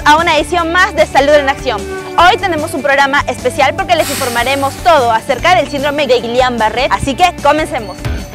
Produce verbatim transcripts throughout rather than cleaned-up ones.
a una edición más de Salud en Acción. Hoy tenemos un programa especial porque les informaremos todo acerca del síndrome de Guillain-Barré, así que comencemos.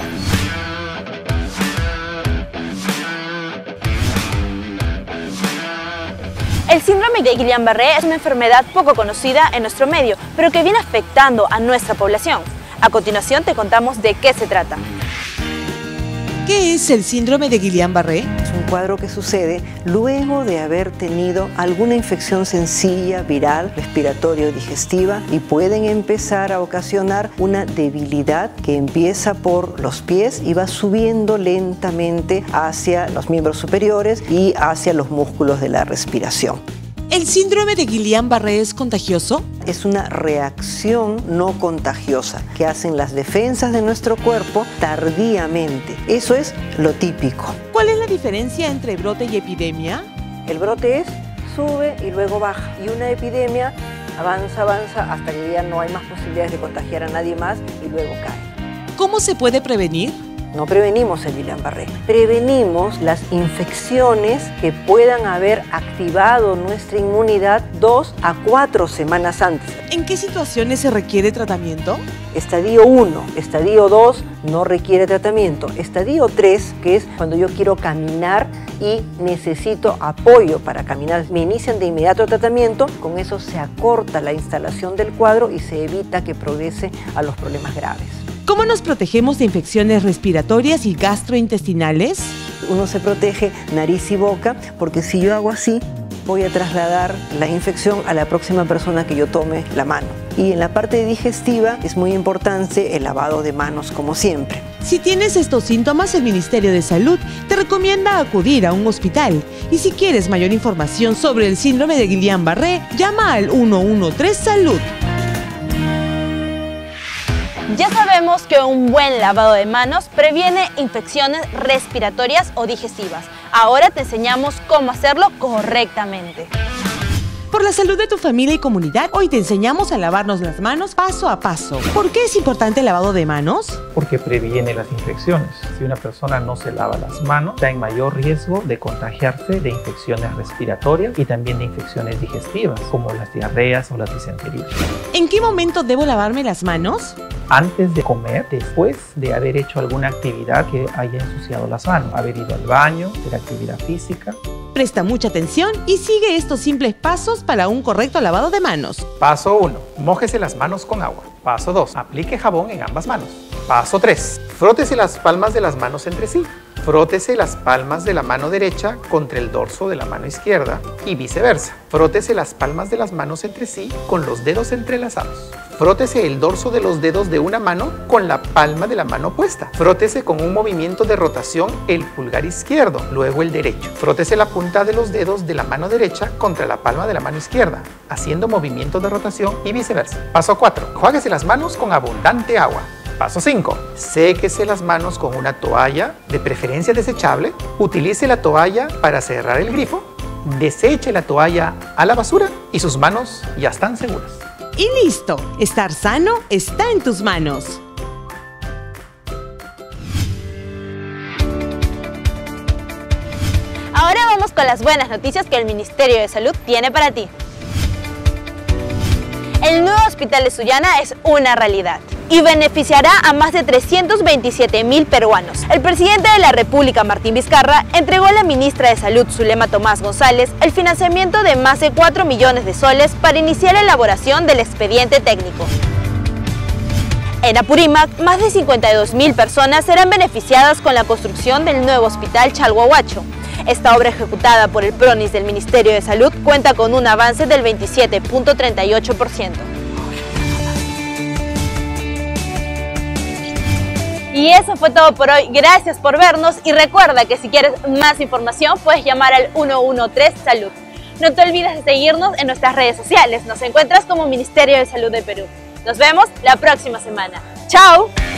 El síndrome de Guillain-Barré es una enfermedad poco conocida en nuestro medio, pero que viene afectando a nuestra población. A continuación te contamos de qué se trata. ¿Qué es el síndrome de Guillain-Barré? Es un cuadro que sucede luego de haber tenido alguna infección sencilla, viral, respiratoria o digestiva, y pueden empezar a ocasionar una debilidad que empieza por los pies y va subiendo lentamente hacia los miembros superiores y hacia los músculos de la respiración. ¿El síndrome de Guillain-Barré es contagioso? Es una reacción no contagiosa que hacen las defensas de nuestro cuerpo tardíamente. Eso es lo típico. ¿Cuál es la diferencia entre brote y epidemia? El brote es sube y luego baja, y una epidemia avanza, avanza hasta que ya no hay más posibilidades de contagiar a nadie más y luego cae. ¿Cómo se puede prevenir? No prevenimos el Guillain-Barré, prevenimos las infecciones que puedan haber activado nuestra inmunidad dos a cuatro semanas antes. ¿En qué situaciones se requiere tratamiento? Estadio uno, estadio dos no requiere tratamiento. Estadio tres, que es cuando yo quiero caminar y necesito apoyo para caminar, me inician de inmediato tratamiento. Con eso se acorta la instalación del cuadro y se evita que progrese a los problemas graves. ¿Cómo nos protegemos de infecciones respiratorias y gastrointestinales? Uno se protege nariz y boca, porque si yo hago así, voy a trasladar la infección a la próxima persona que yo tome la mano. Y en la parte digestiva es muy importante el lavado de manos, como siempre. Si tienes estos síntomas, el Ministerio de Salud te recomienda acudir a un hospital. Y si quieres mayor información sobre el síndrome de Guillain-Barré, llama al uno uno tres Salud. Ya sabemos que un buen lavado de manos previene infecciones respiratorias o digestivas. Ahora te enseñamos cómo hacerlo correctamente. Por la salud de tu familia y comunidad, hoy te enseñamos a lavarnos las manos paso a paso. ¿Por qué es importante el lavado de manos? Porque previene las infecciones. Si una persona no se lava las manos, está en mayor riesgo de contagiarse de infecciones respiratorias y también de infecciones digestivas, como las diarreas o las disenterías. ¿En qué momento debo lavarme las manos? Antes de comer, después de haber hecho alguna actividad que haya ensuciado las manos, haber ido al baño, hacer actividad física. Presta mucha atención y sigue estos simples pasos para un correcto lavado de manos. Paso uno. Mójese las manos con agua. Paso dos. Aplique jabón en ambas manos. Paso tres. Frótese las palmas de las manos entre sí. Frótese las palmas de la mano derecha contra el dorso de la mano izquierda y viceversa. Frótese las palmas de las manos entre sí con los dedos entrelazados. Frótese el dorso de los dedos de una mano con la palma de la mano opuesta. Frótese con un movimiento de rotación el pulgar izquierdo, luego el derecho. Frótese la punta de los dedos de la mano derecha contra la palma de la mano izquierda, haciendo movimiento de rotación y viceversa. Paso cuatro. Enjuáguese las manos con abundante agua. Paso cinco. Séquese las manos con una toalla, de preferencia desechable. Utilice la toalla para cerrar el grifo. Deseche la toalla a la basura y sus manos ya están seguras. Y listo, estar sano está en tus manos. Ahora vamos con las buenas noticias que el Ministerio de Salud tiene para ti. El nuevo hospital de Sullana es una realidad y beneficiará a más de trescientos veintisiete mil peruanos. El presidente de la República, Martín Vizcarra, entregó a la ministra de Salud, Zulema Tomás González, el financiamiento de más de cuatro millones de soles para iniciar la elaboración del expediente técnico. En Apurímac, más de cincuenta y dos mil personas serán beneficiadas con la construcción del nuevo hospital Chalhuahuacho. Esta obra, ejecutada por el PRONIS del Ministerio de Salud, cuenta con un avance del veintisiete punto treinta y ocho por ciento. Y eso fue todo por hoy. Gracias por vernos y recuerda que si quieres más información puedes llamar al uno uno tres Salud. No te olvides de seguirnos en nuestras redes sociales. Nos encuentras como Ministerio de Salud de Perú. Nos vemos la próxima semana. ¡Chao!